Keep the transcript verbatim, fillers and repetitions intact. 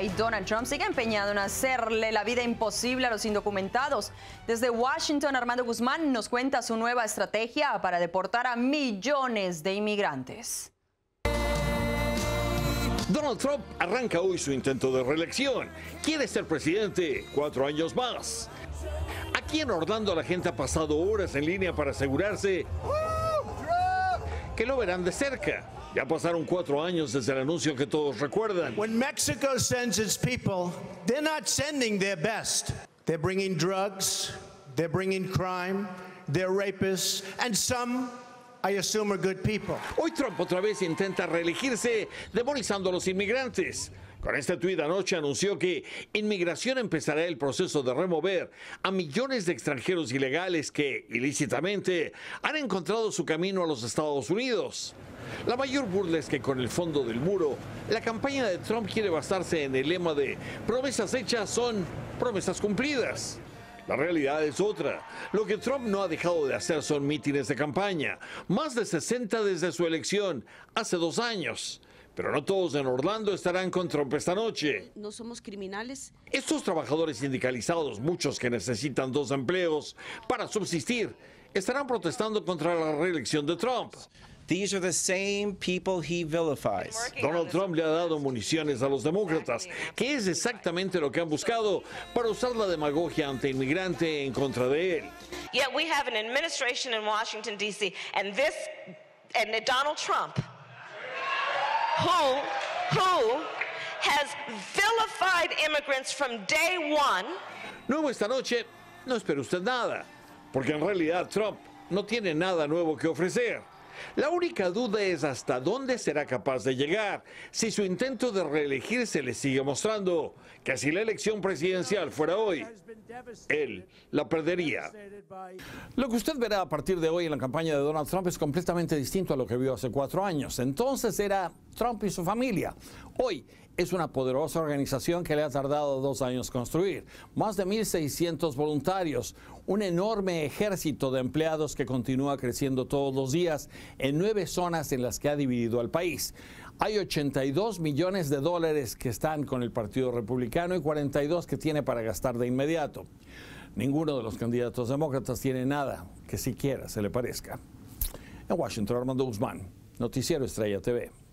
Y Donald Trump sigue empeñado en hacerle la vida imposible a los indocumentados. Desde Washington, Armando Guzmán nos cuenta su nueva estrategia para deportar a millones de inmigrantes. Donald Trump arranca hoy su intento de reelección. Quiere ser presidente cuatro años más. Aquí en Orlando la gente ha pasado horas en línea para asegurarse que lo verán de cerca. Ya pasaron cuatro años desde el anuncio que todos recuerdan. When Mexico sends its people, they're not sending their best. They're bringing drugs, they're bringing crime, they're rapists, and some, I assume, are good people. Hoy Trump otra vez intenta reelegirse demonizando a los inmigrantes. Con este tuit anoche anunció que Inmigración empezará el proceso de remover a millones de extranjeros ilegales que, ilícitamente, han encontrado su camino a los Estados Unidos. La mayor burla es que con el fondo del muro, la campaña de Trump quiere basarse en el lema de promesas hechas son promesas cumplidas. La realidad es otra. Lo que Trump no ha dejado de hacer son mítines de campaña, más de sesenta desde su elección hace dos años. Pero no todos en Orlando estarán con Trump esta noche. No somos criminales. Estos trabajadores sindicalizados, muchos que necesitan dos empleos para subsistir, estarán protestando contra la reelección de Trump. These are the same people he vilifies. Donald Trump le ha dado municiones a los demócratas, que es exactamente lo que han buscado para usar la demagogia anti-inmigrante en contra de él. Yet we have an administration in Washington, D C, and this, and Donald Trump, who, who has vilified immigrants from day one. Nuevo esta noche, no espere usted nada, porque en realidad Trump no tiene nada nuevo que ofrecer. La única duda es hasta dónde será capaz de llegar si su intento de reelegirse le sigue mostrando que si la elección presidencial fuera hoy, él la perdería. Lo que usted verá a partir de hoy en la campaña de Donald Trump es completamente distinto a lo que vio hace cuatro años. Entonces era Trump y su familia. Hoy es una poderosa organización que le ha tardado dos años construir. Más de mil seiscientos voluntarios, un enorme ejército de empleados que continúa creciendo todos los días en nueve zonas en las que ha dividido al país. Hay ochenta y dos millones de dólares que están con el Partido Republicano y cuarenta y dos que tiene para gastar de inmediato. Ninguno de los candidatos demócratas tiene nada que siquiera se le parezca. En Washington, Armando Guzmán, Noticiero Estrella T V.